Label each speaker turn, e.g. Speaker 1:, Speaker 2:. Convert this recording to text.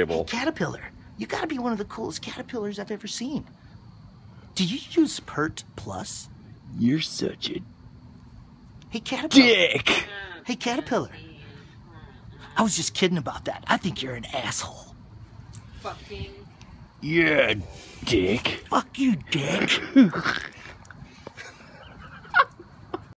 Speaker 1: table.
Speaker 2: Hey, Caterpillar, you gotta be one of the coolest caterpillars I've ever seen. Do you use Pert Plus?
Speaker 1: You're such a
Speaker 2: Hey, Caterpillar.
Speaker 1: dick.
Speaker 2: Hey, Caterpillar. I was just kidding about that. I think you're an asshole.
Speaker 3: Fucking.
Speaker 1: Yeah, dick.
Speaker 2: Fuck you, dick.